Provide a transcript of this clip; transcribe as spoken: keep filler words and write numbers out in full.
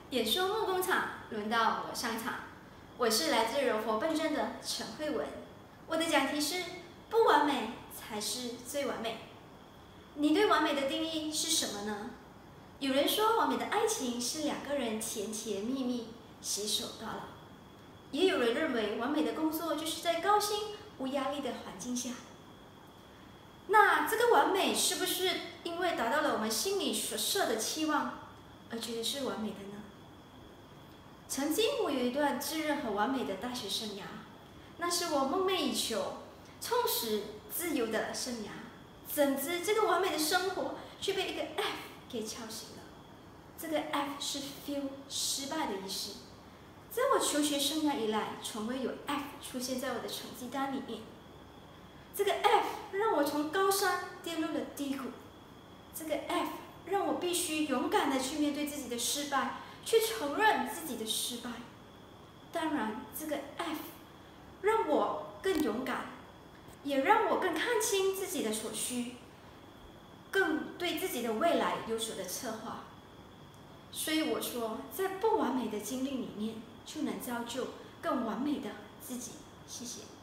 演说梦工厂，轮到我上场。我是来自柔佛笨镇的陈慧文，我的讲题是：不完美才是最完美。你对完美的定义是什么呢？有人说，完美的爱情是两个人甜甜蜜蜜，携手到老；也有人认为，完美的工作就是在高薪、无压力的环境下。那这个完美是不是因为达到了我们心里所设的期望，而觉得是完美的呢？曾经我有一段炙热和完美的大学生涯，那是我梦寐以求、充实、自由的生涯。怎知这个完美的生活却被一个 F 给敲醒了。这个 F 是 fail 失败的意思。在我求学生涯以来，从未有 F 出现在我的成绩单里面。这个 F 让我从高山跌入了低谷。这个 F 让我必须勇敢地去面对自己的失败，去承认自己的失败。当然，这个 F 让我更勇敢，也让我更看清自己的所需，更对自己的未来有所的策划。所以我说，在不完美的经历里面，就能造就更完美的自己。谢谢。